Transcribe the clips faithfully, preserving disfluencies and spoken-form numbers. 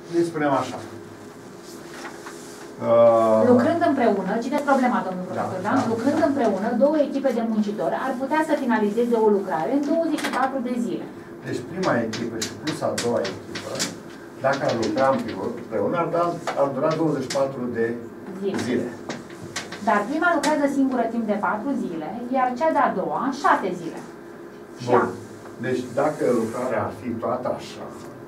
îi spunem așa. Uh, Lucrând împreună, citeți problema, domnul profesor, da? Da, da? Lucrând da. împreună, două echipe de muncitori ar putea să finalizeze o lucrare în douăzeci și patru de zile. Deci prima echipă și plus a doua echipă, dacă ar lucra împreună, ar, da, ar dura douăzeci și patru de zile. zile. Dar prima lucrează singură timp de patru zile, iar cea de-a doua șase zile. Și Bun. Deci dacă lucrarea ar fi toată așa,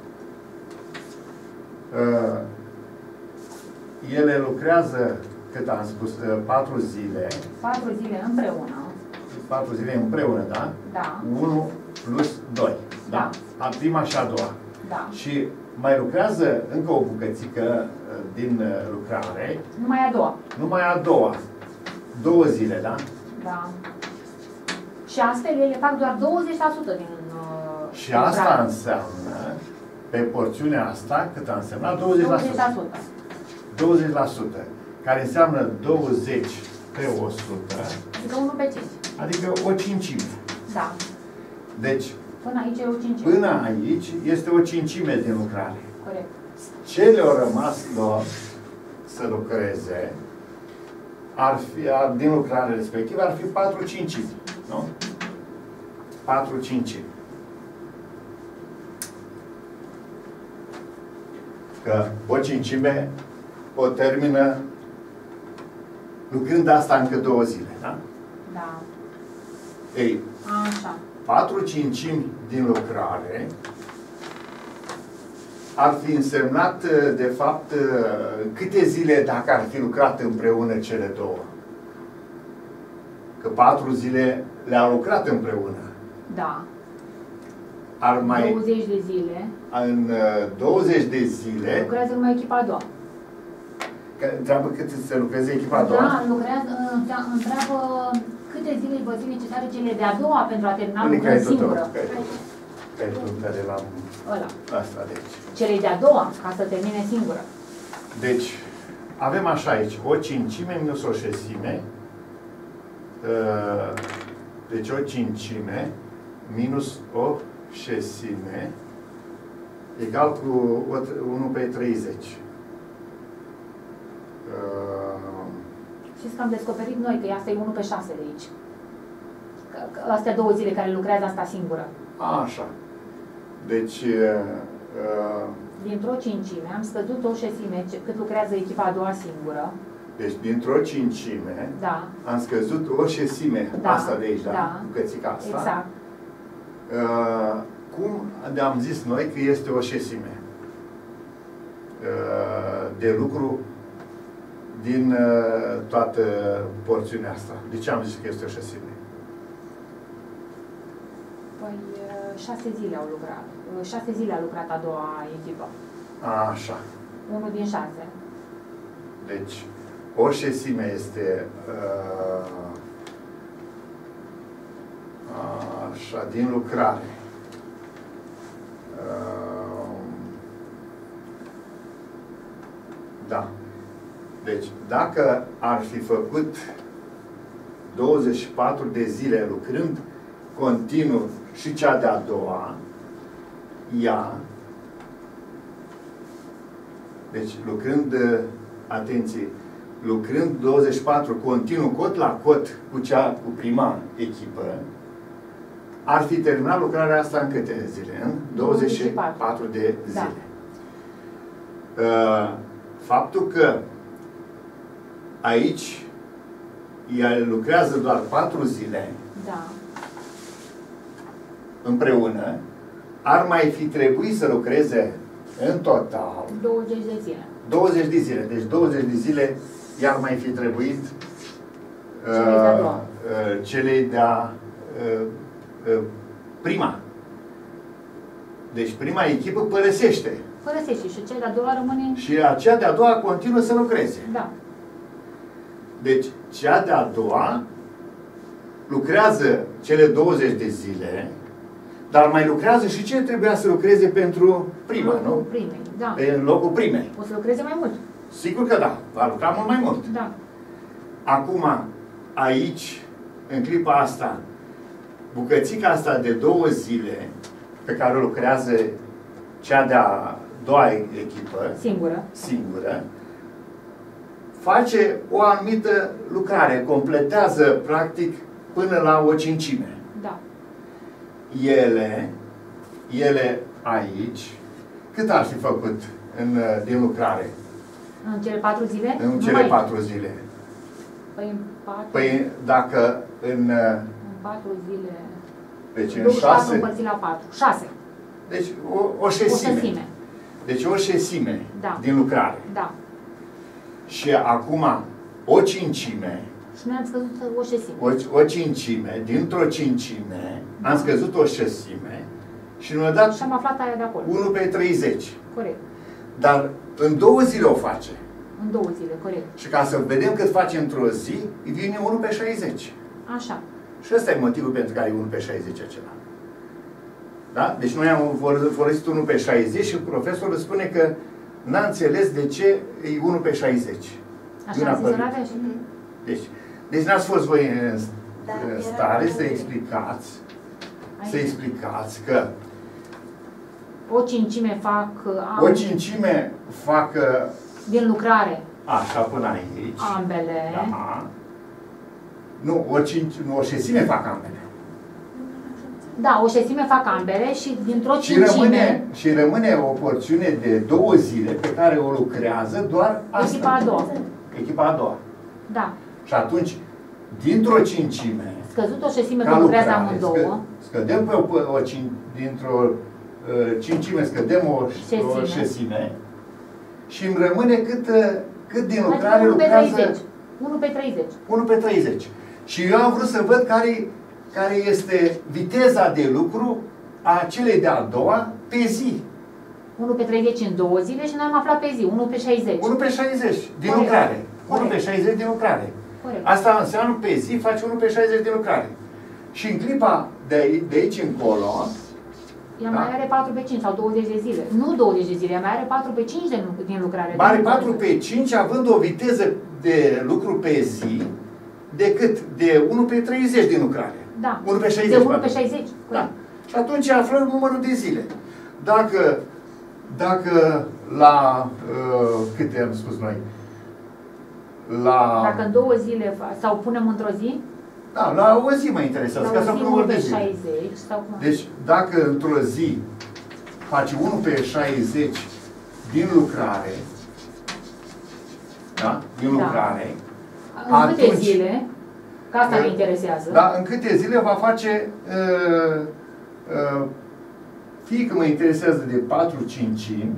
uh, ele lucrează, cât am spus, patru zile. Patru zile împreună. Patru zile împreună, da? Da. unu plus doi. Da? Da. A prima și a doua. Da. Și mai lucrează încă o bucățică din lucrare. Numai a doua. Numai a doua. Două zile, da? Da. Și astfel ele fac doar douăzeci la sută din uh, Și asta lucrare. Înseamnă, pe porțiunea asta, cât a însemnat? douăzeci la sută. douăzeci la sută. Care înseamnă douăzeci pe o sută. Adică unu pe cinci. Adică o cincime. Da. Deci, până aici e o cincime. Până aici este o cincime din lucrare. Corect. Ce le-au rămas lor să lucreze ar fi, ar, din lucrarea respectivă ar fi patru cincimi. Nu? patru cincimi. Că o cincime o termină lucrând asta încă două zile, da? Da. Ei, așa. patru cincimi din lucrare ar fi însemnat, de fapt, câte zile dacă ar fi lucrat împreună cele două? Că patru zile le-au lucrat împreună. Da. Ar mai... douăzeci de zile. În douăzeci de zile... Lucrează numai echipa a doua. Că întreabă cât se lucreze echipa a doua? Da, lucrează, întreabă câte zile vă fi necesare cele de-a doua pentru a termina lucrând singură. Care l-am... Ăla. Asta, deci. Cele de-a doua, ca să termine singură. Deci, avem așa aici, o cincime minus o șesime. Deci o cincime minus o șesime egal cu unu pe treizeci. Știți că am descoperit noi că asta e unu pe șase de aici. Că, că astea două zile care lucrează asta singură. Așa. Deci... Uh, dintr-o cincime am scăzut o șesime cât lucrează echipa a doua singură. Deci dintr-o cincime da. Am scăzut o șesime, da. Asta de aici, da? Da. Bucățica asta. Exact. Uh, cum am zis noi că este o șesime uh, de lucru din uh, toată porțiunea asta? De ce am zis că este o șesime? Păi șase zile au lucrat. Șase zile a lucrat a doua echipă. Așa. Unul din șase. Deci, o șesime este uh, așa, din lucrare. Uh, da. Deci, dacă ar fi făcut douăzeci și patru de zile lucrând continuu și cea de-a doua, ea, deci lucrând, atenție, lucrând douăzeci și patru continuu, cot la cot cu cea, cu prima echipă, ar fi terminat lucrarea asta în câte zile? În douăzeci și patru de zile. Da. Faptul că aici ea lucrează doar patru zile, da. Împreună, ar mai fi trebuit să lucreze în total douăzeci de zile. douăzeci de zile. Deci douăzeci de zile i-ar mai fi trebuit celei de-a uh, uh, prima. Deci prima echipă părăsește. Părăsește și cea de-a doua rămâne... Și aceea de-a doua continuă să lucreze. Da. Deci cea de-a doua lucrează cele douăzeci de zile, dar mai lucrează și ce trebuia să lucreze pentru prima, locul nu? Primei, da. Pe locul primei. O să lucreze mai mult. Sigur că da. Va lucra mult mai mult. Da. Acum, aici, în clipa asta, bucățica asta de două zile pe care o lucrează cea de-a doua echipă, Singură. singură, face o anumită lucrare, completează, practic, până la o cincime. Da. Ele, ele aici, cât ar fi făcut în, din lucrare? În cele patru zile? În cele Numai. patru zile. Păi în patru, Păi dacă în... în patru zile... Deci în douăzeci și patru șase... împărțit la patru. șase. Deci o, o șesime. O șesime. Deci o șesime Da. din lucrare. Da. Și acum o cincime, Și noi am scăzut o șesime. o, o cincime, dintr-o cincime, am scăzut o șesime și ne-a dat Și am aflat aia de acolo. unu pe treizeci. Corect. Dar în două zile o face. În două zile, corect. Și ca să vedem cât face într-o zi, îi vine unu pe șaizeci. Așa. Și ăsta e motivul pentru care e unu pe șaizeci acela. Da? Deci noi am folosit unu pe șaizeci și profesorul spune că n-a înțeles de ce e unu pe șaizeci. Așa am zis Oradea și... Deci, deci n-ați fost voi în Da, în era stare două să zile. explicați, Aici. să explicați că O cincime fac... Am, o cincime fac din lucrare. așa până aici. Ambele. Da. Nu, o, cinci, nu, o șesime fac ambele. Da, o șesime fac ambele și dintr-o Și rămâne, cincime... și rămâne o porțiune de două zile pe care o lucrează doar asta. Echipa a doua. Echipa a doua. Da. Și atunci, dintr-o cincime, Scăzut o șesime ca că lucrează lucrare, amândouă. scă, scădem pe o, pe o cin, dintr-o uh, cincime, scădem o, Șesime. o șesime și îmi rămâne cât, uh, cât din lucrare Adică unu pe lucrează treizeci. unu pe treizeci. unu pe treizeci. Și eu am vrut să văd care, care este viteza de lucru a celei de-a doua pe zi. unu pe treizeci în două zile și noi am aflat pe zi. unu pe șaizeci. unu pe șaizeci din Corect. lucrare. unu Corect. pe șaizeci din lucrare. Corect. Asta înseamnă pe zi face unu pe șaizeci din lucrare. Și în clipa de aici, de aici încolo, Ea Da. mai are patru pe cinci sau douăzeci de zile. Nu douăzeci de zile, ea mai are patru pe cinci de, din lucrare. are patru pe cinci având o viteză de lucru pe zi decât de unu pe treizeci din lucrare. Da. unu pe șaizeci. De unu pe pardon. șaizeci. Da. Și atunci aflăm numărul de zile. Dacă, dacă la, uh, câte am spus noi? La, Dacă în două zile fa- sau punem într-o zi, da, la o zi mă interesează, la ca o să zi aflăm unu numărul de pe zile. șaizeci sau cum? Deci, dacă într-o zi faci unu pe șaizeci din lucrare, da? Din Da. lucrare, În câte atunci- zile? Că asta Uh, ne interesează. da, în câte zile va face, uh, uh, fie că mă interesează de patru cincimi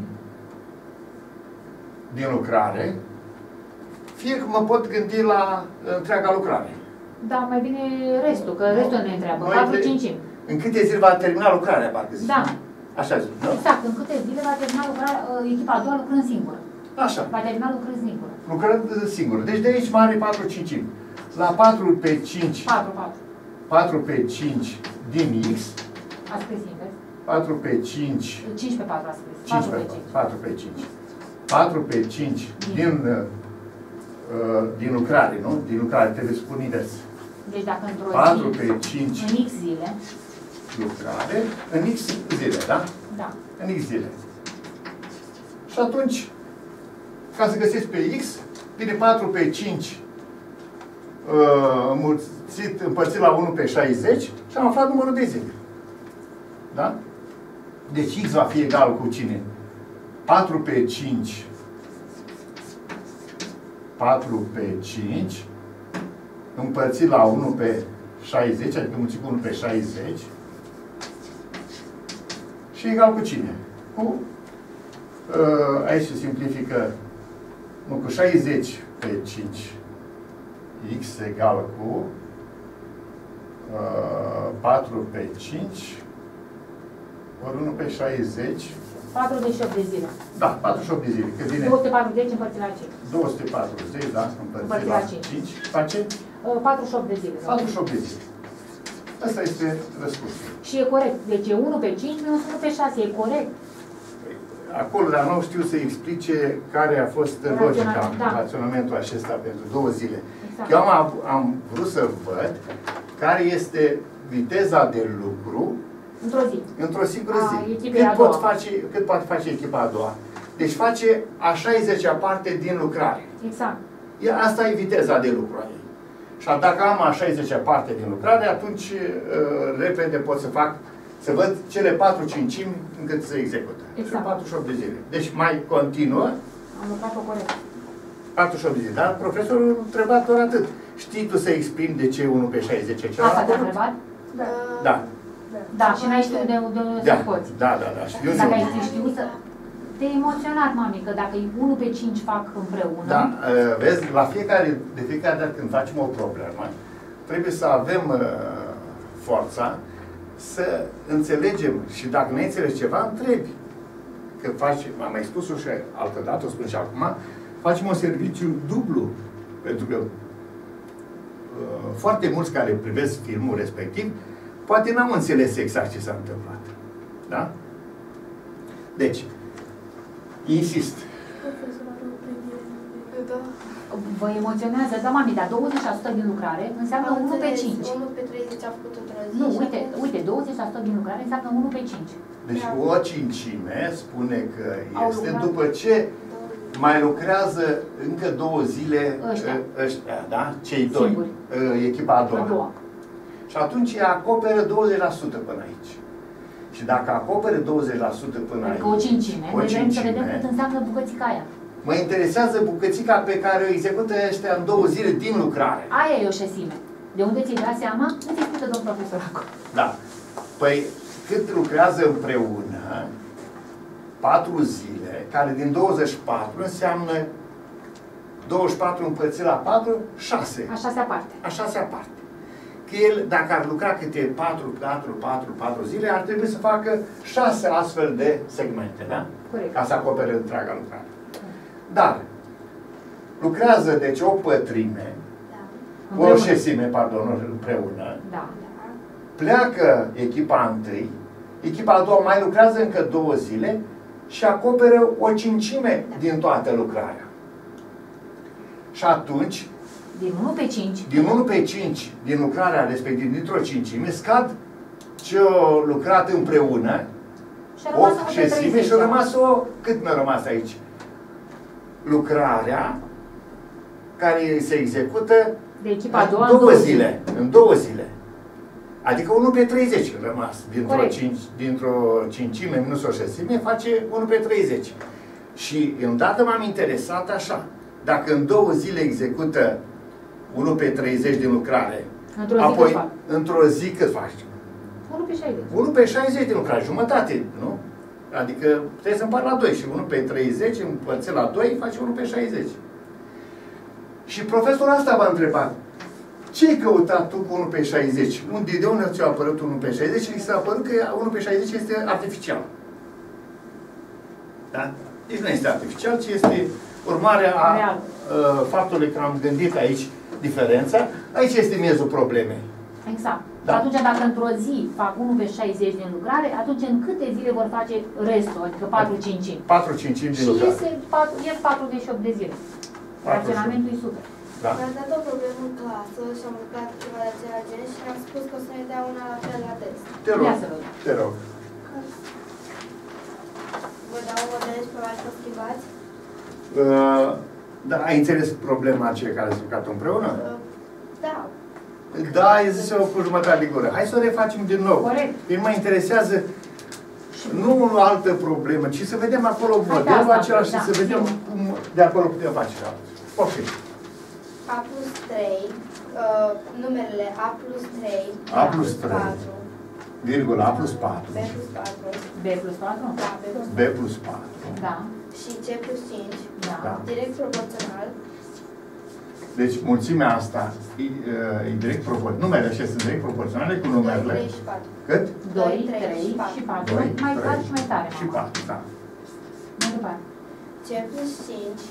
din lucrare, fie că mă pot gândi la întreaga lucrare. Da, mai bine restul, că restul ne întreabă. Noi patru de- cincimi. În câte zile va termina lucrarea, parcă zici. Da. Așa zic, nu? Exact, în câte zile va termina lucrarea, echipa a doua lucrând singură. Așa. Va termina lucrând singură. Lucrând singur. Deci de aici mai are patru cincimi. La patru pe cinci, patru, patru. patru pe cinci din X, A scris invers. patru pe cinci, cinci pe patru a scris. cinci patru pe pe cinci. patru pe cinci. patru pe cinci din, uh, din lucrare, nu? Din lucrare, trebuie să spun invers. Deci dacă într-o patru zi, pe cinci în X zile, lucrare, în X zile, da? da, În X zile. Și atunci, ca să găsesc pe X, vine patru pe cinci uh, înmulțit, împărțit la unu pe șaizeci și am aflat numărul de zile. Da? Deci X va fi egal cu cine? patru pe cinci patru pe cinci împărțit la unu pe șaizeci, adică mulțit cu unu pe șaizeci și egal cu cine? Cu, uh, aici se simplifică, nu, cu șaizeci pe cinci, X egal cu uh, patru pe cinci ori unu pe șaizeci, patruzeci și opt de zile. da, patruzeci și opt de zile, că vine două sute patruzeci împărțit la cinci. două sute patruzeci, da, împărțit Împărțit la la cinci. cinci, face Uh, patruzeci și opt de zile. patruzeci și opt de zile. Asta este răspunsul. Și e corect. Deci e unu pe cinci minus unu pe șase. E corect. Acolo, dar nu știu să explice care a fost Rațional, logica, da. raționamentul acesta pentru două zile. Exact. Eu am, am vrut să văd care este viteza de lucru Într-o zi. Într-o singură A, zi. echipei Cât, a doua. pot face, cât poate face echipa a doua? Deci face a șaizecea parte din lucrare. Exact. E, asta e viteza de lucru a ei. Și dacă am a șaizecea parte din lucrare, atunci uh, repede pot să fac, să văd cele patru cincimi încât se execută. Exact. Și patruzeci și opt de zile. Deci mai continuă. Am lucrat-o corect. patruzeci și opt de zile. Dar profesorul întreba doar atât. Știi tu să exprimi de ce unu pe șaizeci? Asta te-a întrebat? Da. Da. Da, și n-ai știut de unde Da, să poți. da, da, da. Știu Dacă ai eu. fi știut să... Te-ai emoționat, mami, că dacă e unu pe cinci fac împreună... Da, uh, vezi, la fiecare, de fiecare dată când facem o problemă, trebuie să avem uh, forța să înțelegem și dacă ne înțelegi ceva, întrebi. Că faci, am mai spus-o și altă dată, o spun și acum, facem un serviciu dublu, pentru că uh, foarte mulți care privesc filmul respectiv, poate n-au înțeles exact ce s-a întâmplat. Da? Deci, insist. Vă emoționează, da, mami, dar douăzeci la sută din lucrare înseamnă unu pe cinci. unu pe treizeci a făcut într-o zi. Nu, uite, uite, douăzeci la sută din lucrare înseamnă unu pe cinci. Deci Da. o cincime spune că Au este lucrat. după ce mai lucrează încă două zile Ăștia. ă, ăștia, da? Cei doi, Singuri. ă, echipa a doua. A doua. Și atunci ea acoperă douăzeci la sută până aici. Și dacă acoperă douăzeci la sută până Adică aici, o cincime, o vrem să cincime, vedem cât înseamnă bucățica aia. mă interesează bucățica pe care o execută ăștia în două zile din lucrare. Aia e o șesime. De unde ți-ai dat seama? Nu ți spune domn profesor acum. Da. Păi, cât lucrează împreună, patru zile, care din douăzeci și patru înseamnă douăzeci și patru împărțit la patru, șase. A șasea parte. A șasea parte. Că el, dacă ar lucra câte patru, patru, patru, patru zile, ar trebui să facă șase astfel de segmente, da? Corect. Ca să acopere întreaga lucrare. Dar, lucrează, deci, o pătrime, o Împreună. șesime, pardon, împreună, Da. pleacă echipa întâi, echipa a doua mai lucrează încă două zile și acoperă o cincime din toată lucrarea. Și atunci, Din unu pe cinci. din unu pe cinci, din lucrarea respectiv, dintr-o cincime, scad ce au lucrat împreună, Și a o rămas unu pe șesime treizeci. și a rămas o... Cât mi-a rămas aici? Lucrarea care se execută De echipa a doua în în două două zile. În două zile. Adică unu pe treizeci a rămas. Dintr-o, Corect. cinci, dintr-o cincime minus o șesime face unu pe treizeci. Și îndată m-am interesat așa. Dacă în două zile execută unu pe treizeci din lucrare, Într-o zi apoi cât fac? într-o zi cât faci? unu pe șaizeci. unu pe șaizeci din lucrare, jumătate, nu? Adică trebuie să împart la doi și unu pe treizeci împărțit la doi face unu pe șaizeci. Și profesorul asta v-a întrebat, ce ai căutat tu cu unu pe șaizeci? Unde, de unde ți-a apărut unu pe șaizeci? Și s-a apărut că unu pe șaizeci este artificial. Da? Deci nu este artificial, ci este urmarea a Real. uh, faptului că am gândit aici diferența. Aici este miezul problemei. Exact. Da. Și atunci dacă într-o zi fac unu pe șaizeci din lucrare, atunci în câte zile vor face restul, adică patru cincimi? patru cincimi din Și lucrare. iese patru- ies patruzeci și opt de zile. Raționamentul e super. Da. Mi-a dat o problemă în clasă și am lucrat ceva de același gen și mi-am spus că o să ne dea una la fel la test. Te rog, Ia să văd. te rog. Vă dau un model și probabil că schimbați? Uh, da, ai înțeles problema aceea care s-a lucrat împreună? Uh, Da. Da, ai zis-o cu jumătate de gură. Hai să o refacem din nou. Corect. Pe mine mă interesează nu o altă problemă, ci să vedem acolo Hai, modelul da, acela da, și da. să vedem cum de acolo putem face și altul. Ok. A plus trei, uh, numerele A plus trei, A plus trei. patru, Virgula A plus patru. B plus patru, B plus patru? da, B plus B plus patru. Da. și C plus cinci, Da. Da. direct proporțional, Deci mulțimea asta e, e direct proporțională. Numerele acestea sunt direct proporționale cu doi, numerele. trei și patru. Cât? doi, trei trei și patru. și patru. doi, Mai trei tare și mai tare, și mama. patru, da. Mai departe. C plus cinci,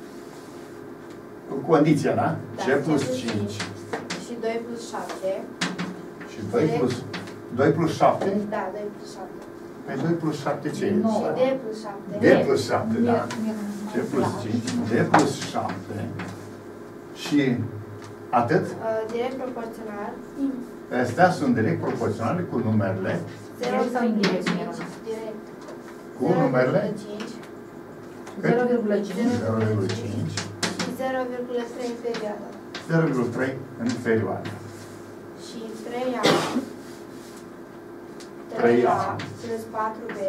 Cu condiția, da? da, C plus cinci și doi plus șapte, și doi plus, doi plus șapte. da, doi plus șapte, Pe doi plus șapte ce e? nouă. și D plus șapte, D plus șapte, da. C plus cinci, D plus șapte și atât? uh, direct proporțional, Astea sunt direct proporționale cu numerele. Direct sau indirect, Miruna? Direct. Cu numerele. zero virgulă cinci. zero virgulă cinci. Și zero virgulă trei în perioada. zero virgulă trei în perioadă. Și trei A. trei A. Plus patru B.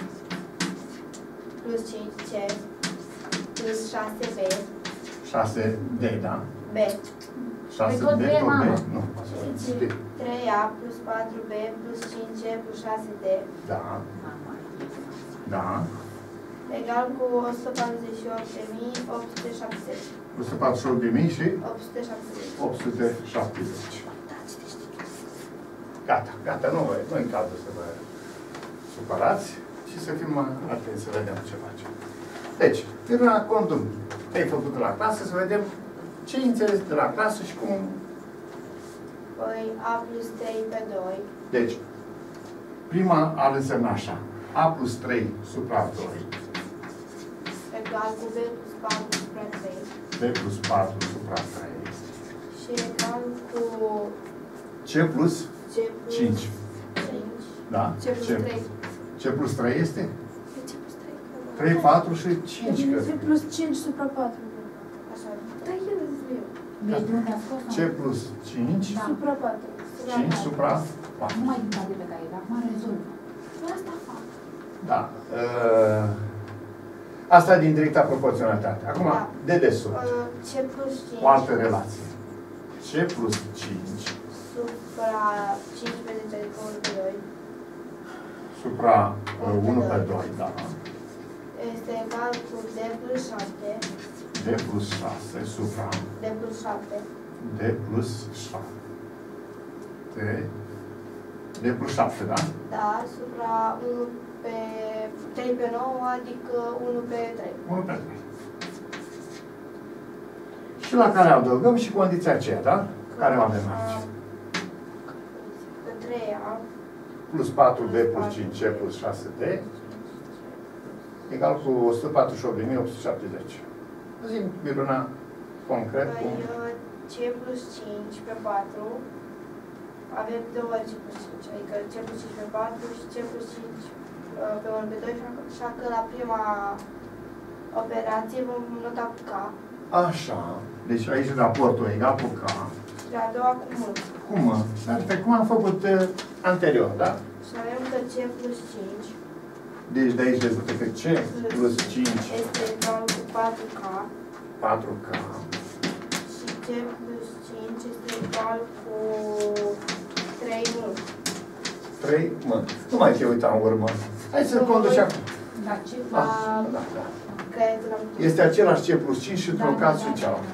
Plus cinci C. Plus șase B. șase D, da? B. șase Păi tot D, B, tot B? mamă. Nu. Și trei A plus patru B plus cinci C plus șase D. Da. Da. Egal cu o sută patruzeci și opt de mii opt sute șaptezeci. o sută patruzeci și opt de mii și opt sute șaptezeci. opt sute șaptezeci. Gata, gata, nu, nu e cazul să vă supărați și să fim atenți, să vedem ce facem. Deci, Miruna, contul ai făcut la clasă, să vedem ce înțeles de la clasă și cum... Păi A plus trei pe doi. Deci, prima ar însemna așa. A plus trei supra doi. Egal cu B plus patru supra trei. B plus patru supra trei. Și egal cu C plus C plus cinci. cinci. Da? C plus trei. C plus trei este? C plus trei. trei, patru și cinci. C plus cinci supra patru. Așa. Da, el îți eu. Deci de unde a scos? C plus cinci Da. Supra patru. cinci supra patru. Nu mai din toate pe care, dar acum rezolv. Asta fac. Da. Uh, Asta din directa proporționalitate. Acum, Da. de desubt. Uh, C plus cinci. O altă relație. C plus cinci Supra cincisprezece, adică unu pe doi. supra uh, unu pe doi, da. Este egal cu D plus șapte. D plus șase supra D plus șapte. D plus șapte. D plus șapte, da? Da, supra unu pe trei pe nouă, adică unu pe trei. unu pe trei. Și la care adăugăm și condiția aceea, da? Care o avem aici? Pe trei A. Plus patru D plus cinci C plus șase D egal cu o sută patruzeci și opt de mii opt sute șaptezeci. Zi, Miruna, concret, Păi cum? C plus cinci pe patru. Avem două C plus cinci, adică C plus cinci pe patru și C plus cinci pe unu pe doi, așa că la prima operație vom nota cu K. Așa. Deci aici raportul egal cu K. Și la a doua cu M. Cum? Dar pe cum am făcut uh, anterior, da? Și avem că C plus cinci Deci de aici rezultă că C plus cinci este egal cu patru K patru K și C plus cinci este egal cu trei M. trei mă. Nu mai te uita în urmă. Hai să conduci acum. Da, ce Ah, fac? da, da. Că e de la Este același C plus cinci și într-un Da, caz da, și da, cealaltă.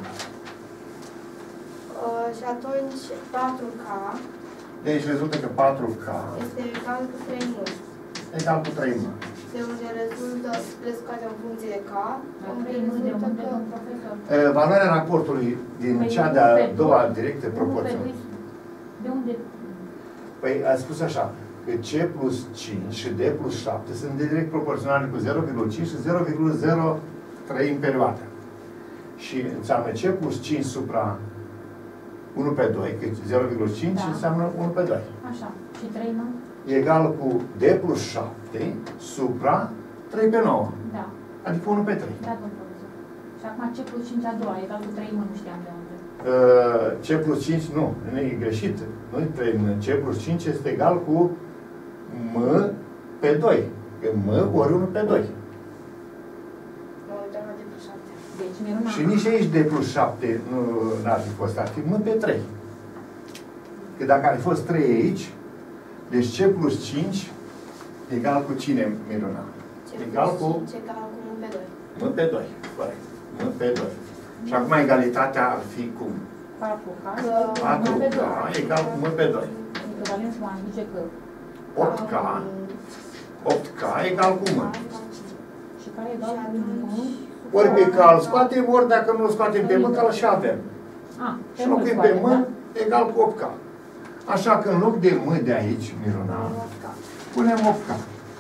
Uh, și atunci patru K Deci rezultă că patru K este egal cu trei M. egal cu trei mă. De unde rezultă, le scoatem în funcție de K, La unde trei mâini de rezultă unde, că domn profesor? Uh, Valoarea raportului din Păi cea unu de-a pe doua doi, directă unu pe proporțională. doi, De unde? Păi a spus așa, că C plus cinci și D plus șapte sunt direct proporționale cu zero virgulă cinci și zero virgulă zero trei în perioadă. Și înseamnă C plus cinci supra unu pe doi, că zero virgulă cinci Da. înseamnă unu pe doi. Așa. Și trei mă? Egal cu D plus șapte supra trei pe nouă, Da. adică unu pe trei. Da, domn profesor. Și acum C plus cinci a doua, egal cu trei mă, nu știam de unde. Uh, C plus cinci, nu, nu e greșit. Nu e trei mă. C plus cinci este egal cu M pe doi. Că M ori unu pe doi. mă uităm la D plus șapte. Deci, Miruna... Și nici aici D plus șapte nu ar fi fost, ar fi M pe trei. Că dacă ar fi fost trei aici, deci C plus cinci egal cu cine, Miruna? C Egal plus cu cinci egal cu unu pe doi. M pe doi. Corect. M pe doi. Și acum egalitatea ar fi cum? patru K, patru K egal cu M pe doi. Adică Valin mă zice că... opt K, opt K egal cu M. Și care egal cu mă? Ori pe K îl scoatem, ori dacă nu îl scoatem pe M, că îl și avem. A, Și locuim pe M egal cu opt K. Așa că în loc de M de aici, Miruna, punem opt K.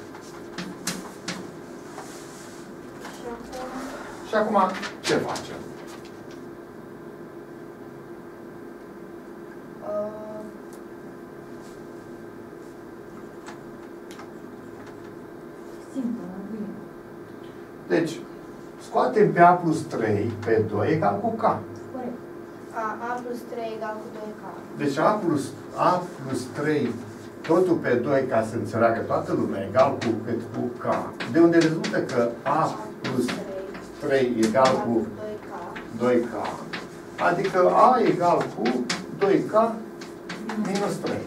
Și acum, ce facem? Uh, Scoatem pe A plus trei pe doi egal cu K. Corect. A, A plus trei egal cu doi K. Deci A plus, A plus trei, totul pe doi, ca să înțeleagă toată lumea, egal cu cât cu K. De unde rezultă că A plus trei egal cu doi K. Adică A egal cu doi K minus trei.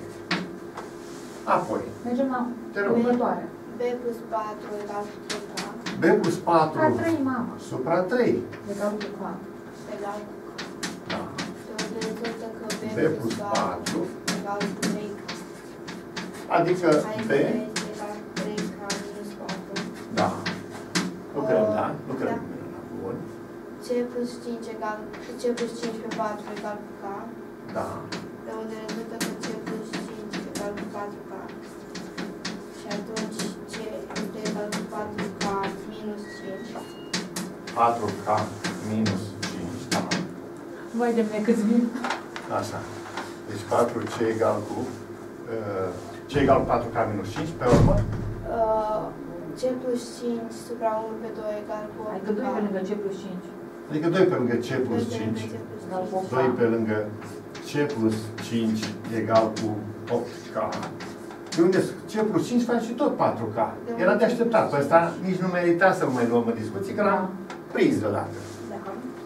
Apoi, Mergem la te rog, următoare. B plus patru egal cu trei K. B plus patru La trei, mamă. supra trei. Egal cu K. Egal cu K. Da. De unde rezultă că B, B plus patru egal cu trei K. adică B, Aici egal cu trei K minus patru. da. Lucrăm, da? Lucrăm. Da. Bun. C plus cinci egal C plus cinci pe patru egal cu K. Da. De unde rezultă că C plus cinci egal cu patru K. Și atunci C este egal cu patru K minus cinci. patru K minus cinci, da. Vai de mine câți vin. Așa. Deci patru C egal cu uh, C egal cu patru K minus cinci, pe urmă? Uh, C plus cinci supra unu pe doi egal cu opt Adică doi pe lângă C plus cinci. Adică doi pe lângă C plus cinci. doi pe lângă C plus cinci egal cu opt K. De unde C plus cinci face și tot patru K. Era de așteptat. Pe ăsta nici nu merita să mai luăm în discuție, că l-am prins deodată. Da.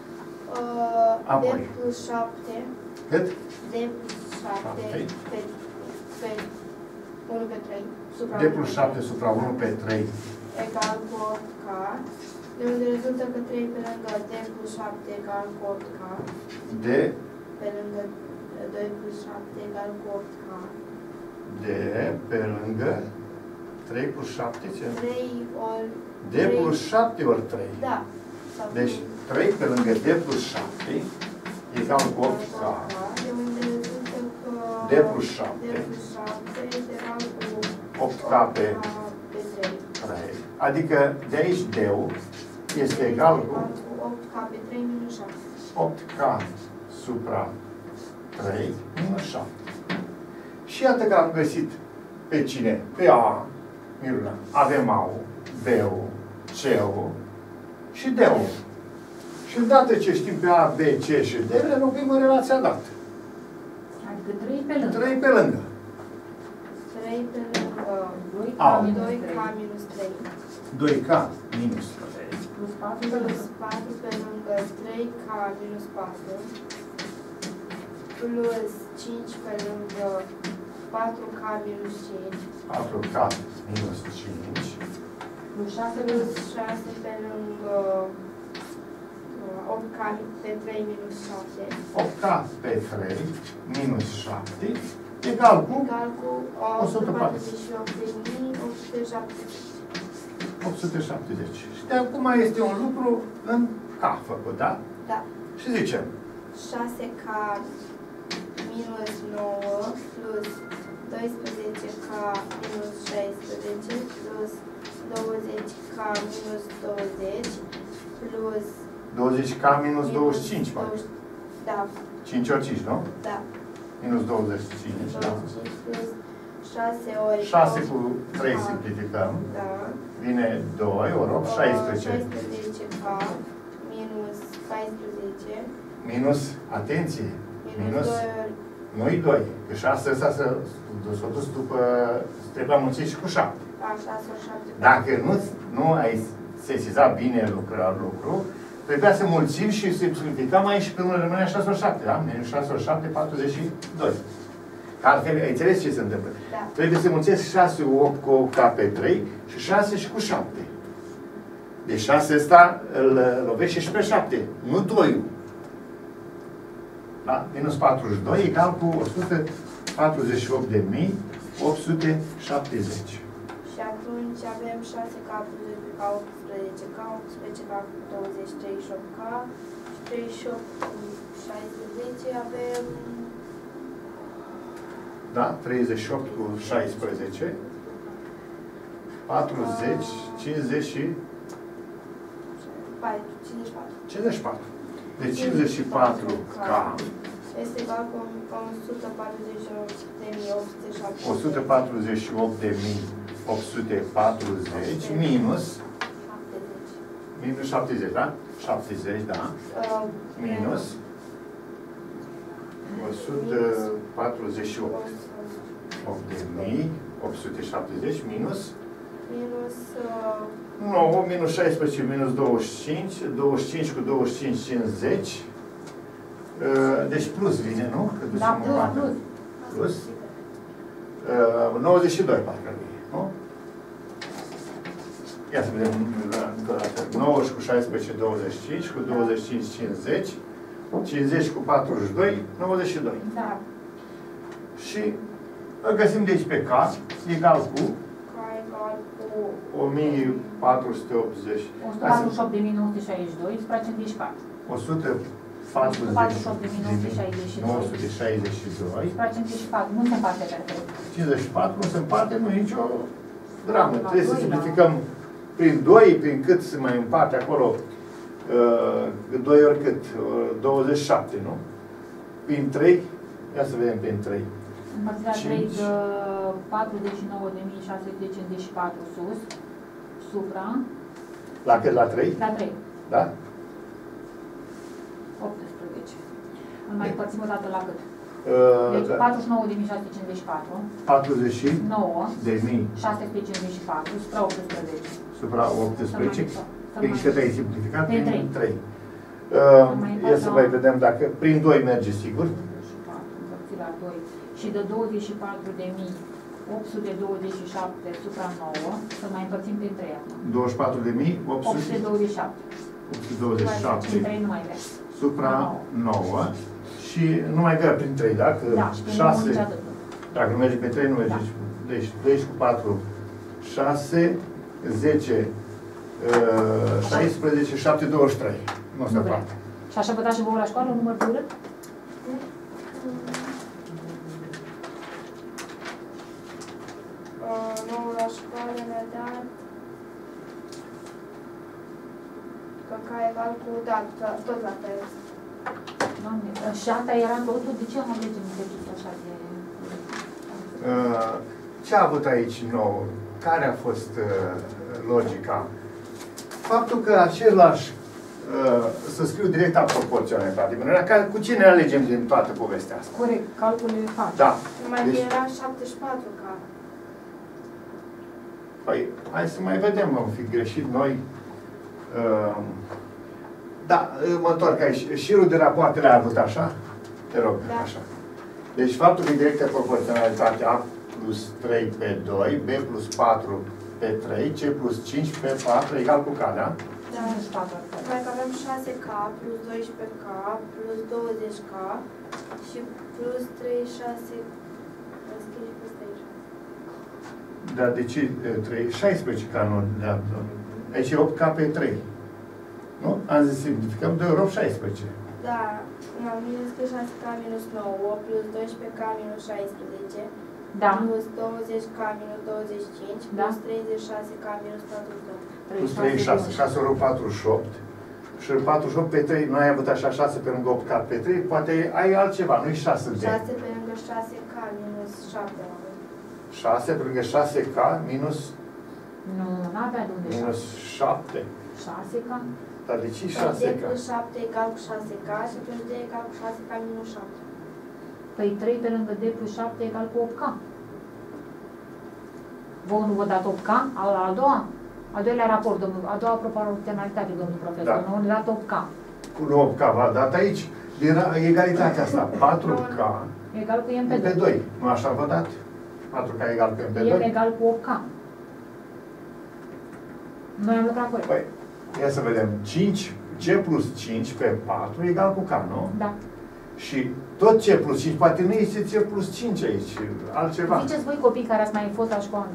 Uh, D Apoi. plus șapte. Cât? D plus șapte șapte. pe, pe unu pe trei. Supra D plus șapte supra unu pe trei. Egal cu opt K. De unde rezultă că trei pe lângă D plus șapte egal cu opt K. D, Pe lângă doi plus șapte egal cu opt K. D pe lângă trei plus șapte, ce? trei ori... D plus șapte ori trei. Da. Sau Deci trei pe lângă D plus șapte egal cu opt K. De unde rezultă că... D plus șapte. D plus șapte este egal cu opt K pe pe trei. trei. Adică de aici D-ul este egal cu opt K pe trei minus șapte. opt K supra trei minus șapte. Și iată că am găsit pe cine? Pe A, Miruna. Avem A-ul, B-ul, C-ul și D-ul. Și îndată ce știm pe A, B, C și D, le înlocuim în relația dată. Adică trei pe lângă. trei pe lângă. trei pe lângă doi K A. minus doi trei. K minus trei. doi K minus trei. Plus patru pe Plus lângă. patru pe lângă trei K minus patru. Plus cinci pe lângă patru K minus cinci. patru K minus cinci. Plus șase pe Plus lângă. șase pe lângă opt K pe trei minus șapte. opt K pe trei minus șapte egal cu Egal cu o sută patruzeci și opt de mii opt sute șaptezeci. opt sute șaptezeci. Și de acum este un lucru în K făcut, da? Da. Și zicem, șase K minus nouă plus doisprezece K minus șaisprezece plus douăzeci K minus douăzeci plus douăzeci K minus douăzeci și cinci, douăzeci, da, cinci ori cinci, nu? da, Minus douăzeci și cinci, da? douăzeci și cinci plus șase ori șase cu K, trei simplificăm. da, Vine doi ori opt, șaisprezece. șaisprezece K minus paisprezece Minus, atenție, minus minus, doi ori, nu-i doi. Că șase ăsta s-a dus după, trebuie mulțit și cu șapte. da, șase ori șapte. Dacă nu, nu ai sesizat bine lucrul, lucru, trebuia să mulțim și să simplificăm aici și pe unul rămânea șase ori șapte, da? Minus șase ori șapte, patruzeci și doi. Că altfel, ai înțeles ce se întâmplă? Da. Trebuie să mulțesc șase opt cu opt K pe trei și șase și cu șapte. Deci șase ăsta îl lovește și pe șapte, nu doi. Da? Minus patruzeci și doi egal cu o sută patruzeci și opt de mii opt sute șaptezeci. Și atunci avem șase K plus doi K, optsprezece K, optsprezece K cu douăzeci, treizeci și opt K și treizeci și opt cu șaisprezece avem Da? treizeci și opt cu șaisprezece. patruzeci, cincizeci și cincizeci și patru. cincizeci și patru. Deci cincizeci și patru K. Este egal cu o sută patruzeci și opt de mii opt sute șaptezeci. o sută patruzeci și opt de mii opt sute patruzeci minus șaptezeci. Minus șaptezeci, da? șaptezeci, da. Uh, Minus o sută patruzeci și opt. opt de mii opt sute șaptezeci minus minus uh, nouă, minus șaisprezece, minus douăzeci și cinci, douăzeci și cinci cu douăzeci și cinci, cincizeci. Deci plus vine, nu? Că Da, plus, plus. Plus. nouăzeci și doi, parcă vine, nu? Ia să vedem încă o dată. nouă cu șaisprezece, douăzeci și cinci, cu douăzeci și cinci, cincizeci. cincizeci cu patruzeci și doi, nouăzeci și doi. Da. Și îl găsim de aici pe K, egal cu K egal cu o mie patru sute optzeci. o sută patruzeci și opt de mii nouă sute șaizeci și doi, supraccent treizeci și patru. o sută patruzeci și opt de mii nouă sute șaizeci și doi. Supraccent treizeci și patru. Nu se împarte pe trei. cincizeci și patru nu se împarte, nu e nicio dramă. Trebuie să simplificăm prin doi, prin cât se mai împarte acolo. doi ori cât? douăzeci și șapte, nu? Prin trei, ia să vedem prin trei. Împărțirea trei de patruzeci și nouă de mii șase sute cincizeci și patru sus, supra. La cât? La trei? La trei. Da? optsprezece. Îl mai împărțim o dată la cât? Deci Uh, patruzeci și nouă de mii șase sute cincizeci și patru. patruzeci și nouă. de mii șase sute cincizeci și patru. Supra optsprezece. supra optsprezece. Prin mai- cât ai simplificat? Prin trei. trei. mai Ia să fac mai la- vedem dacă prin doi merge sigur. douăzeci și patru împărțit la doi. Și de douăzeci și patru de mii opt sute douăzeci și șapte supra nouă. Să mai împărțim prin trei acum. douăzeci și patru de mii opt opt sute douăzeci și șapte. douăzeci și șapte Prin trei nu mai vrea. supra nouă. Și nu mai avea prin trei, da? Că Da, și prin șase, nouă nici atât. dacă nu merge pe trei, nu merge. Da. Deci doisprezece cu patru, șase, zece, șaisprezece, șapte, douăzeci și trei. Nu se Nu vrea. poate. Și așa vă dați și vouă la școală un număr de urât? uh, nouă la școală mi-a dat că K egal cu, da, tot- tot la fel. Doamne, și asta era totul? De ce am alegem de tot așa de... Uh, Ce a avut aici nou? Care a fost uh, logica? Faptul că același, uh, să scriu direct la proporționalitate, cu ce ne alegem din toată povestea asta? Corect, calculele faci. Da. Numai că Deci, era șaptezeci și patru K. păi, hai să mai vedem, am fi greșit noi. Uh, da, mă întorc aici. Șirul de rapoartele a avut așa? Te rog, Da. așa. Deci faptul că e directă proporționalitate A plus trei pe doi, B plus patru pe trei, C plus cinci pe patru egal cu K, da? Da. douăzeci și patru. Numai că avem șase K plus doisprezece K plus douăzeci K și plus treizeci și șase. Am scris și peste aici. Dar de ce trei? șaisprezece K nu? Da. Aici e opt K pe trei. Nu? Am zis simplificăm, doi ori opt, șaisprezece. Da, am scris șase K minus nouă plus doisprezece K minus șaisprezece Da. plus douăzeci K minus douăzeci și cinci Da. plus treizeci și șase K minus patruzeci și doi. Plus treizeci și șase. șase ori patruzeci și opt. Și patruzeci și opt pe trei, nu ai avut așa șase pe lângă opt K pe trei, poate ai altceva, nu-i șase de. șase pe lângă șase K minus șapte. șase pe lângă șase K minus, Nu, n-avea de unde minus șapte. șase ca? Dar de ce D șase K? plus șapte egal cu șase K și plus D egal cu șase K minus șapte. Păi trei pe lângă D plus șapte egal cu opt K. Vouă nu vă dați opt K? A, la a doua? A doilea raport, domnul, a doua proporționalitate, domnul profesor. Da. Nu ne dat opt K. Cu opt K v-a dat aici. Din egalitatea asta, patru K Egal cu M pe pe doi. doi. Nu așa v-a dat? patru K egal pe M pe M doi. egal cu opt K. Noi am lucrat corect. Păi, ia să vedem. cinci, C plus cinci pe patru egal cu K, nu? Da. Și tot C plus cinci, poate nu este C plus cinci aici, altceva. Ziceți voi copii care ați mai fost la școală.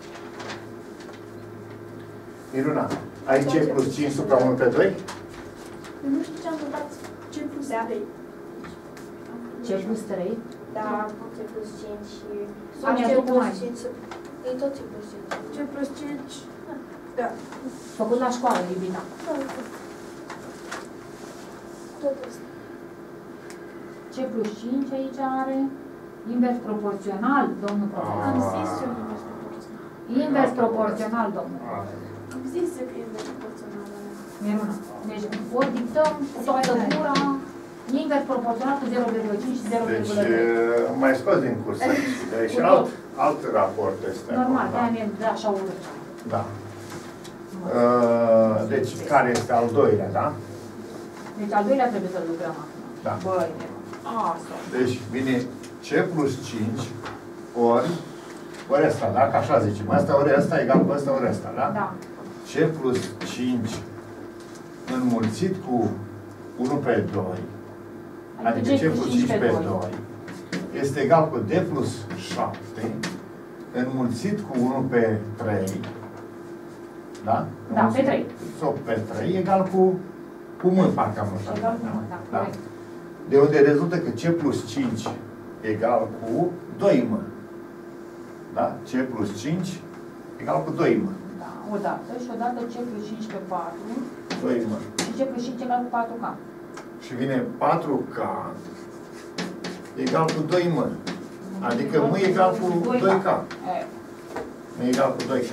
Miruna, ai C plus cinci supra unu pe doi? Nu știu ce am votat. Ce plus Da. trei. C plus trei. Da, C plus cinci și... Sonia, C tu cum plus ai? cinci. E tot C plus cinci. Ce plus cinci. Da. Făcut la școală, iubita. Da. Tot asta. C plus cinci aici are. Invers proporțional, domnul profesor. Am zis eu invers proporțional. Invers proporțional, domnul. Am zis eu că e invers proporțional. Miruna. Deci ori dictăm cu toată gura, invers proporțional cu zero virgulă cinci și zero Deci, virgulă trei. mai scos din curs aici. Deci, alt, alt raport este. Normal, acum, de-aia mi-e de așa urât. da. Uh, deci, care este al doilea, da? Deci al doilea trebuie să-l lucrăm acum. Da. Băi, asta. Deci, vine C plus cinci ori, ori ăsta, da? Că așa zicem. Asta ori ăsta egal cu ăsta ori ăsta, da? Da. C plus cinci înmulțit cu unu pe doi, adică C plus cinci pe doi, este egal cu D plus șapte înmulțit cu unu pe trei, da? Da, pe trei. Sau pe trei egal cu, cu M, parcă am așa. Egal cu M, da, Da? corect. De unde rezultă că C plus cinci egal cu doi M. Da? C plus cinci egal cu doi M. Da, odată. Și odată C plus cinci pe patru. doi M. Și C plus cinci egal cu patru K. Și vine patru K egal cu doi M. Adică M egal cu doi K. E, M egal cu doi K.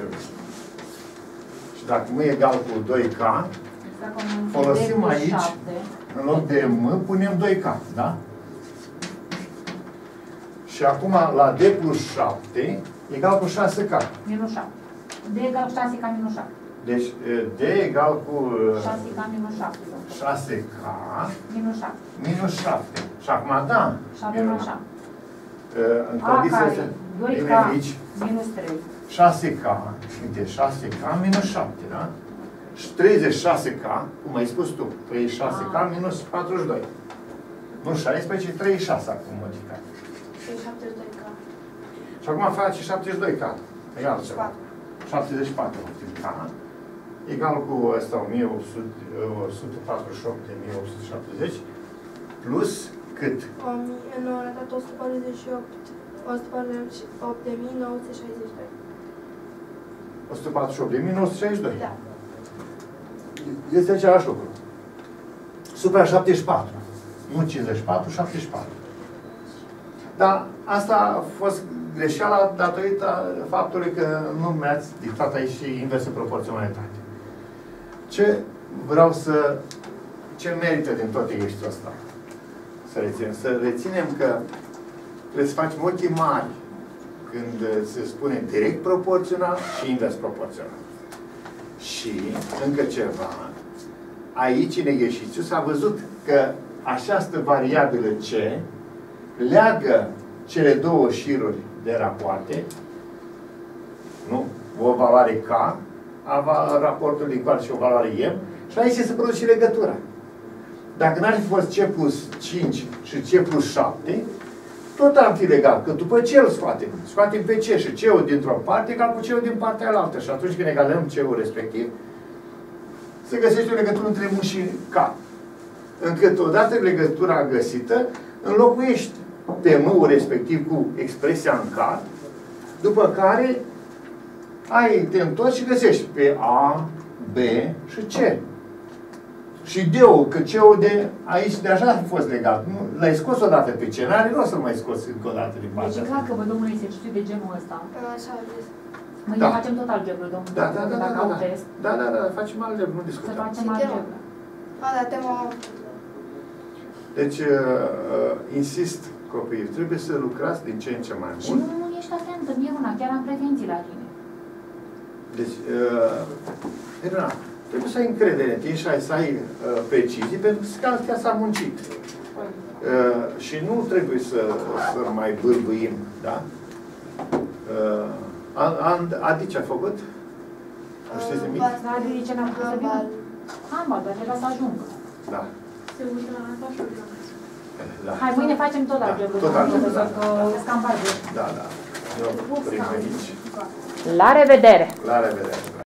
Și dacă M egal cu doi K, exact cum în folosim D plus aici, șapte. în loc de M, punem doi K, da? Și acum la D plus șapte egal cu șase K. Minus șapte. D egal cu șase K minus șapte. Deci D egal cu șase K minus șapte. șase K Minus șapte. minus șapte. Și acum, da, șapte minus șapte. în A condiția care să doi vine K aici minus trei. șase K, uite, șase K minus șapte, da? Și treizeci și șase K, cum ai spus tu, treizeci și șase K minus patruzeci și doi. Nu șaisprezece, ci treizeci și șase acum modificat. Și șaptezeci și doi K. Și acum face șaptezeci și doi K. E altceva. șaptezeci și patru K. Egal cu ăsta o mie opt sute, o sută patruzeci și opt de mie opt sute șaptezeci plus cât? o mie nouă dat o sută patruzeci și opt. o sută patruzeci și opt de mii nouă sute șaizeci și doi. o sută patruzeci și opt de mii nouă sute șaizeci și doi. Da. Este același lucru. Supra șaptezeci și patru. Nu cincizeci și patru, șaptezeci și patru. Dar asta a fost greșeala datorită faptului că nu mi-ați dictat aici și inversă proporționalitate. Ce vreau să... Ce merită din tot exercițiul ăsta? Să reținem. Să reținem că trebuie să facem ochii mari când se spune direct proporțional și invers proporțional. Și, încă ceva, aici, în exercițiu, s-a văzut că această variabilă C leagă cele două șiruri de rapoarte, nu? O valoare K a raportului igual și o valoare M, și aici se produce și legătura. Dacă n-ar fi fost C plus cinci și C plus șapte, tot am fi legat, că după ce îl scoatem, scoatem pe C și C-ul dintr-o parte egal cu C-ul din partea alaltă. Și atunci când egalăm C-ul respectiv, se găsește o legătură între M și K. Încât odată legătura găsită, înlocuiești pe M-ul respectiv cu expresia în K, după care ai, te întorci și găsești pe A, B și C. Și D-ul, că C-ul de aici deja a fost legat. L-ai scos odată pe C, n-are rost să-l mai scoți încă o dată din partea. Deci e clar că vă dăm un exercițiu de genul ăsta. Așa a zis. Mâine Da. facem tot algebră, domnul. Da, da, da, da, Dacă da, au da. test, Da, da, da, facem algebră, nu să discutăm. facem Și tema. algebră. A, da, tema... Deci, uh, uh, insist, copiii, trebuie să lucrați din ce în ce mai Și mult. nu, nu ești atentă, Miruna, chiar am prevenții la tine. Deci, uh, Irina, trebuie să ai încredere în tine și ai, să ai uh, precizii, pentru că chiar s-a muncit. Uh, și nu trebuie să, să mai bârbuim, da? Uh, an, an, Adi ce a făcut? Nu știți nimic? Dar de ce n-am putut să vină? Handbal, dar trebuia să ajungă. Da. Se uită la asta și Da. Hai, mâine facem tot Da, algebră. tot algebră, da. Că scam barbie. Da, da. Eu prim aici. La revedere! La revedere!